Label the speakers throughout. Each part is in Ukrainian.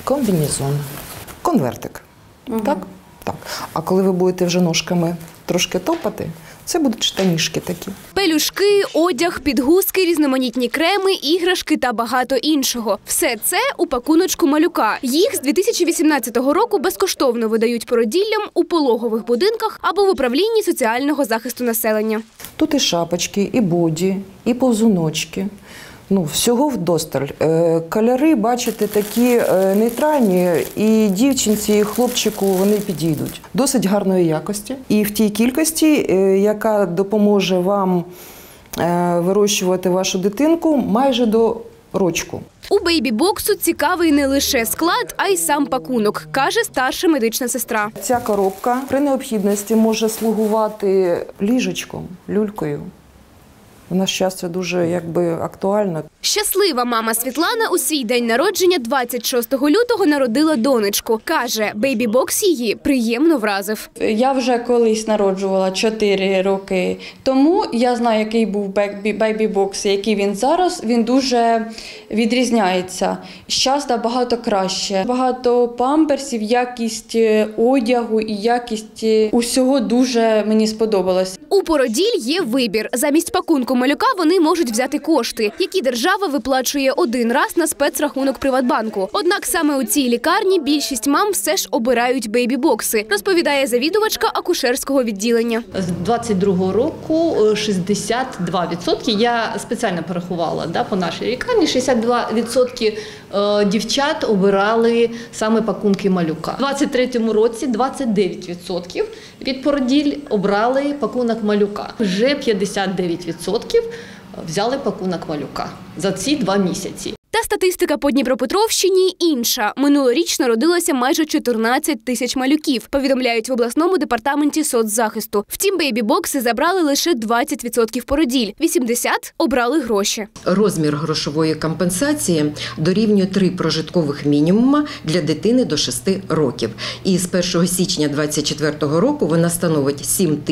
Speaker 1: комбінезон, конвертик. Так? Так. А коли ви будете вже ножками трошки топати, це будуть штанішки такі.
Speaker 2: Пелюшки, одяг, підгузки, різноманітні креми, іграшки та багато іншого. Все це у пакуночку малюка. Їх з 2018 року безкоштовно видають породіллям у пологових будинках або в управлінні соціального захисту населення.
Speaker 1: Тут і шапочки, і боді, і повзуночки. Всього вдосталь. Кольори, бачите, такі нейтральні, і дівчинці, і хлопчику вони підійдуть. Досить гарної якості. І в тій кількості, яка допоможе вам вирощувати вашу дитинку майже до рочку.
Speaker 2: У бейбі-боксу цікавий не лише склад, а й сам пакунок, каже старша медична сестра.
Speaker 1: Ця коробка при необхідності може слугувати ліжечком, люлькою. У нас зараз це дуже актуально.
Speaker 2: Щаслива мама Світлана у свій день народження 26 лютого народила донечку. Каже, бейбі-бокс її приємно вразив.
Speaker 3: Я вже колись народжувала 4 роки тому. Я знаю, який був бейбі-бокс, який він зараз. Він дуже відрізняється. Зараз набагато краще. Багато памперсів, якість одягу і якість усього дуже мені сподобалось.
Speaker 2: У породіль є вибір. Замість пакунку малюка вони можуть взяти кошти, які держава виплачує один раз на спецрахунок Приватбанку. Однак саме у цій лікарні більшість мам все ж обирають бейбі-бокси, розповідає завідувачка акушерського відділення.
Speaker 4: З 22-го року 62%, я спеціально порахувала по нашій лікарні, 62% дівчат обирали саме пакунки малюка. У 23-му році 29% від породіль обрали пакунок малюка. Вже 59% взяли пакунок малюка за ці 2 місяці.
Speaker 2: Та статистика по Дніпропетровщині інша. Минулоріч народилося майже 14 тисяч малюків, повідомляють в обласному департаменті соцзахисту. Втім, бейбі-бокси забрали лише 20% породіль, 80% обрали гроші.
Speaker 5: Розмір грошової компенсації дорівнює 3 прожиткових мінімума для дитини до 6 років. І з 1 січня 2024 року вона становить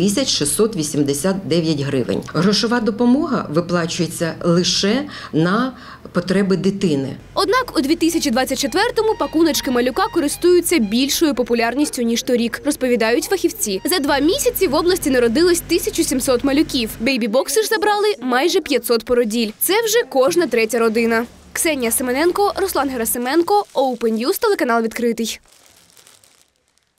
Speaker 5: 7689 гривень. Грошова допомога виплачується лише на потреби дитини.
Speaker 2: Однак у 2024-му пакуночки малюка користуються більшою популярністю, ніж торік, розповідають фахівці. За 2 місяці в області народилось 1700 малюків. Бейбі-бокси ж забрали майже 500 породіль. Це вже кожна 3-я родина. Ксенія Семененко, Руслан Герасименко, Open News, телеканал «Відкритий».